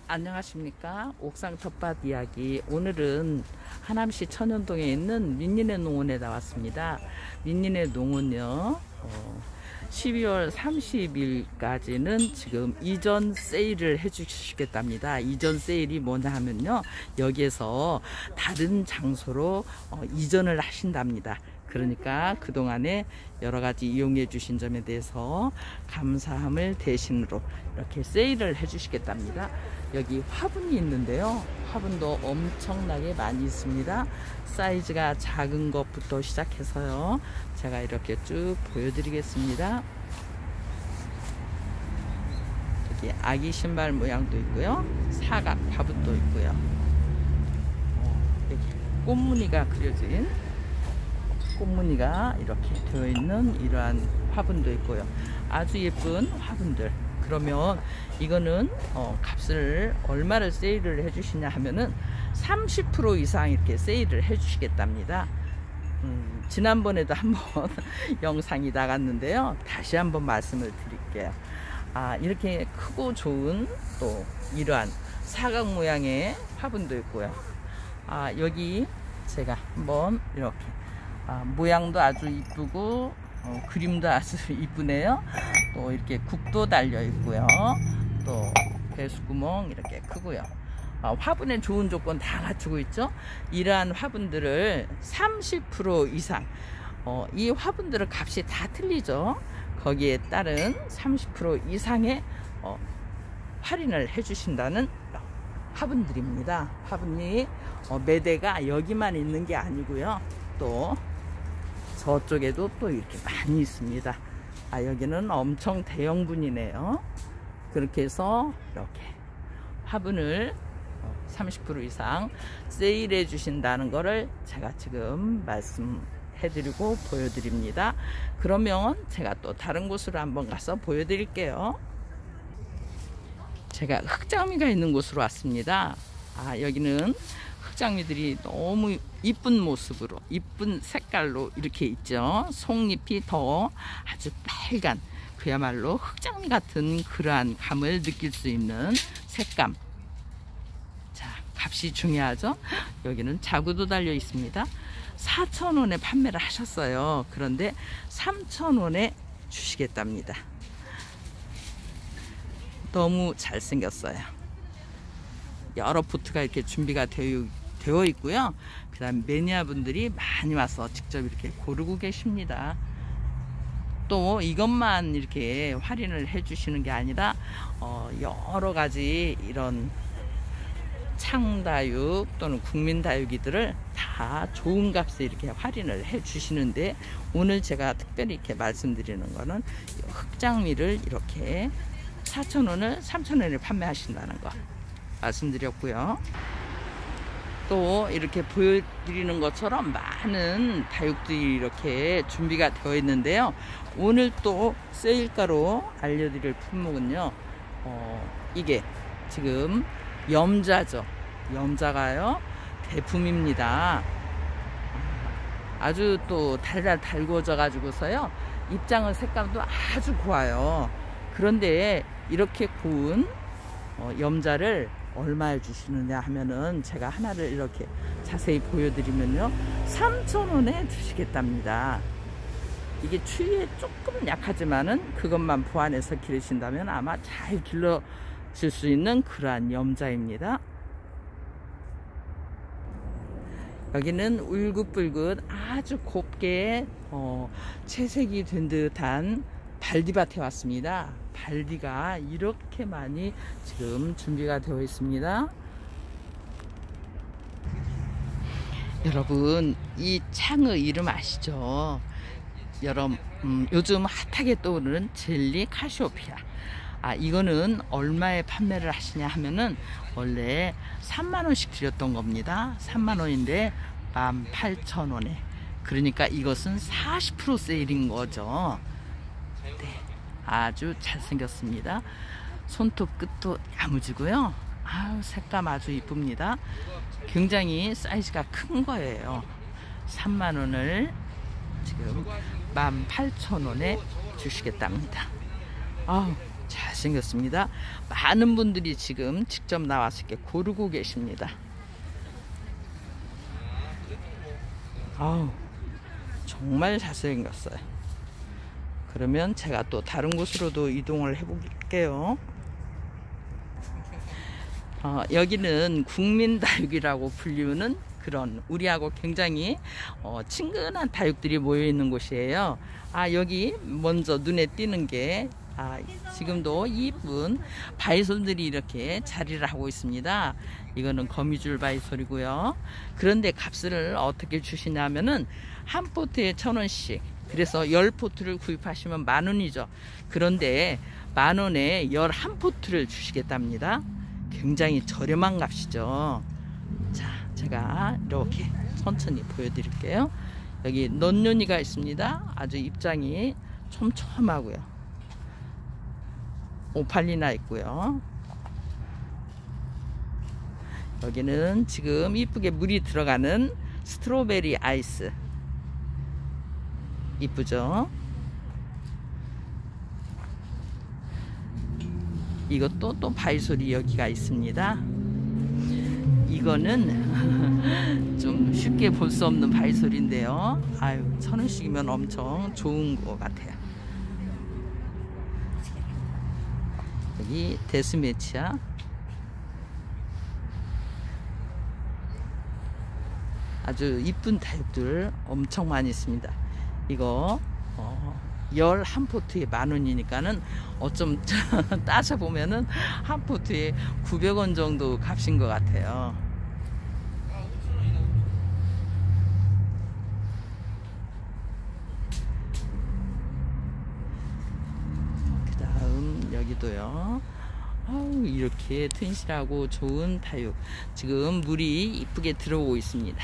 안녕하십니까. 옥상 텃밭 이야기. 오늘은 하남시 천연동에 있는 민니네 농원에 나왔습니다. 민니네 농원요 12월 30일까지는 지금 이전 세일을 해주시겠답니다. 이전 세일이 뭐냐 하면요, 여기에서 다른 장소로 이전을 하신답니다. 그러니까 그동안에 여러가지 이용해 주신 점에 대해서 감사함을 대신으로 이렇게 세일을 해 주시겠답니다. 여기 화분이 있는데요, 화분도 엄청나게 많이 있습니다. 사이즈가 작은 것부터 시작해서요, 제가 이렇게 쭉 보여드리겠습니다. 여기 아기 신발 모양도 있고요, 사각 화분도 있고요, 여기 꽃무늬가 그려진 꽃무늬가 이렇게 되어 있는 이러한 화분도 있고요. 아주 예쁜 화분들. 그러면 이거는 값을 얼마를 세일을 해주시냐 하면은 30% 이상 이렇게 세일을 해주시겠답니다. 지난번에도 한번 영상이 나갔는데요, 다시 한번 말씀을 드릴게요. 이렇게 크고 좋은 또 이러한 사각 모양의 화분도 있고요. 여기 제가 한번 이렇게 모양도 아주 이쁘고 그림도 아주 이쁘네요. 또 이렇게 국도 달려 있고요, 또 배수구멍 이렇게 크고요. 화분에 좋은 조건 다 갖추고 있죠. 이러한 화분들을 30% 이상, 이 화분들의 값이 다 틀리죠. 거기에 따른 30% 이상의 할인을 해주신다는 화분들입니다. 화분이 매대가 여기만 있는 게 아니고요, 또 저쪽에도 또 이렇게 많이 있습니다. 여기는 엄청 대형분이네요. 그렇게 해서 이렇게 화분을 30% 이상 세일해 주신다는 거를 제가 지금 말씀해 드리고 보여드립니다. 그러면 제가 또 다른 곳으로 한번 가서 보여드릴게요. 제가 흑장미가 있는 곳으로 왔습니다. 여기는 흑장미들이 너무 이쁜 모습으로, 이쁜 색깔로 이렇게 있죠. 속잎이 더 아주 빨간, 그야말로 흑장미 같은 그러한 감을 느낄 수 있는 색감. 자, 값이 중요하죠. 여기는 자구도 달려 있습니다. 4,000원에 판매를 하셨어요. 그런데 3,000원에 주시겠답니다. 너무 잘생겼어요. 여러 포트가 이렇게 준비가 되어 있고요. 그 다음 매니아분들이 많이 와서 직접 이렇게 고르고 계십니다. 또 이것만 이렇게 할인을 해 주시는 게 아니라 여러 가지 이런 창다육 또는 국민다육이들을 다 좋은 값에 이렇게 할인을 해 주시는데, 오늘 제가 특별히 이렇게 말씀드리는 거는 흑장미를 이렇게 4,000원을 3,000원에 판매하신다는 거 말씀드렸고요. 또 이렇게 보여드리는 것처럼 많은 다육들이 이렇게 준비가 되어 있는데요, 오늘 또 세일가로 알려드릴 품목은요, 이게 지금 염자죠. 염자가요 대품입니다. 아주 또 달달 달궈져 가지고서요, 입장의 색감도 아주 고와요. 그런데 이렇게 고운 염자를 얼마에 주시느냐 하면은, 제가 하나를 이렇게 자세히 보여드리면요, 3,000원에 주시겠답니다. 이게 추위에 조금 약하지만은 그것만 보완해서 기르신다면 아마 잘 길러질 수 있는 그러한 염자입니다. 여기는 울긋불긋 아주 곱게 채색이 된 듯한 발디밭에 왔습니다. 발디가 이렇게 많이 지금 준비가 되어 있습니다. 여러분, 이 창의 이름 아시죠? 요즘 핫하게 떠오르는 젤리 카시오피아. 이거는 얼마에 판매를 하시냐 하면은 원래 3만원씩 드렸던 겁니다. 3만원인데 18,000원에. 그러니까 이것은 40% 세일인 거죠. 네, 아주 잘생겼습니다. 손톱 끝도 야무지고요. 색감 아주 이쁩니다. 굉장히 사이즈가 큰 거예요. 3만원을 지금 18,000원에 주시겠답니다. 잘생겼습니다. 많은 분들이 지금 직접 나와서 이렇게 고르고 계십니다. 아우, 정말 잘생겼어요. 그러면 제가 또 다른 곳으로도 이동을 해볼게요. 여기는 국민다육이라고 불리우는 그런 우리하고 굉장히 친근한 다육들이 모여 있는 곳이에요. 여기 먼저 눈에 띄는 게 지금도 이쁜 바이솔들이 이렇게 자리를 하고 있습니다. 이거는 거미줄 바이솔이고요. 그런데 값을 어떻게 주시냐면은 한 포트에 1,000원씩, 그래서 10포트를 구입하시면 10,000원이죠. 그런데 10,000원에 11포트를 주시겠답니다. 굉장히 저렴한 값이죠. 자, 제가 이렇게 천천히 보여드릴게요. 여기 넌눈이가 있습니다. 아주 입장이 촘촘하고요. 오팔리나 있고요. 여기는 지금 이쁘게 물이 들어가는 스트로베리 아이스, 이쁘죠? 이것도 또 바이솔이 여기가 있습니다. 이거는 좀 쉽게 볼 수 없는 바이솔인데요. 1,000원씩이면 엄청 좋은 것 같아요. 여기 데스매치야. 아주 이쁜 다육들 엄청 많이 있습니다. 이거 11포트에 10,000원이니까는 어쩜 따져보면은 한 포트에 900원 정도 값인 것 같아요. 그 다음 여기도요. 이렇게 튼실하고 좋은 다육, 지금 물이 이쁘게 들어오고 있습니다.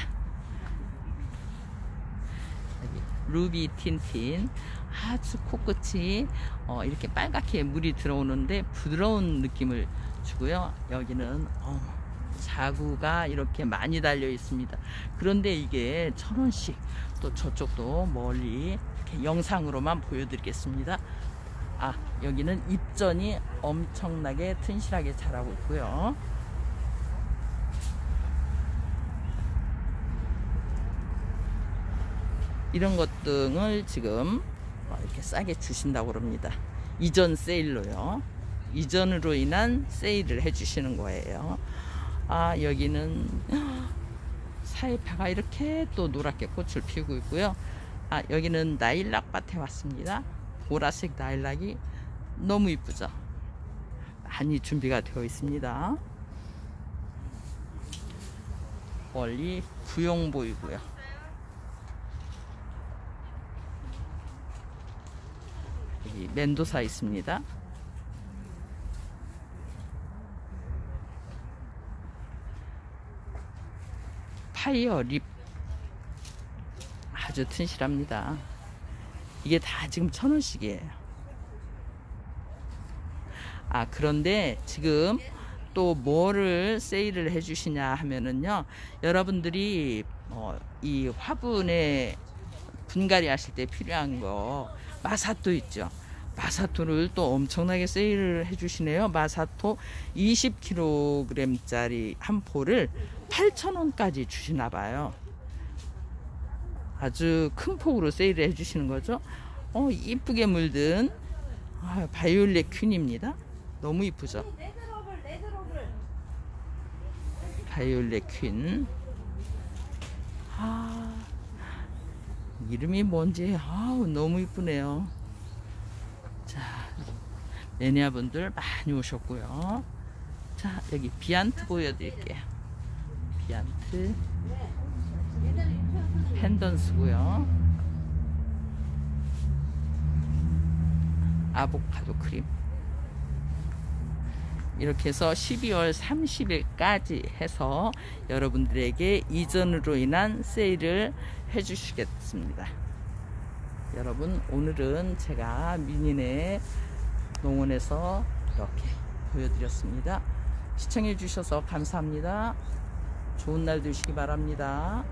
여기 루비 틴틴, 아주 코끝이 이렇게 빨갛게 물이 들어오는데 부드러운 느낌을 주고요. 여기는 자구가 이렇게 많이 달려 있습니다. 그런데 이게 1,000원씩, 또 저쪽도 멀리 이렇게 영상으로만 보여드리겠습니다. 여기는 입전이 엄청나게 튼실하게 자라고 있고요. 이런 것 등을 지금 이렇게 싸게 주신다고 그럽니다. 이전 세일로요. 이전으로 인한 세일을 해주시는 거예요. 여기는 사이파가 이렇게 또 노랗게 꽃을 피우고 있고요. 여기는 나일락 밭에 왔습니다. 보라색 나일락이 너무 이쁘죠. 많이 준비가 되어 있습니다. 멀리 구용 보이고요. 여기 멘도사 있습니다. 파이어 립 아주 튼실합니다. 이게 다 지금 1,000원씩이에요. 그런데 지금 또 뭐를 세일을 해주시냐 하면은요, 여러분들이 이 화분에 분갈이 하실 때 필요한 거 마사토 있죠. 마사토를 또 엄청나게 세일을 해주시네요. 마사토 20kg짜리 한 포를 8,000원까지 주시나 봐요. 아주 큰 폭으로 세일을 해주시는 거죠. 이쁘게 물든 바이올렛 퀸입니다. 너무 이쁘죠. 바이올렛 퀸. 이름이 뭔지 너무 이쁘네요. 자, 매니아 분들 많이 오셨고요. 자, 여기 비안트 보여드릴게요. 비안트 펜던스고요. 아보카도 크림. 이렇게 해서 12월 30일까지 해서 여러분들에게 이전으로 인한 세일을 해주시겠습니다. 여러분, 오늘은 제가 민인의 농원에서 이렇게 보여드렸습니다. 시청해 주셔서 감사합니다. 좋은 날 되시기 바랍니다.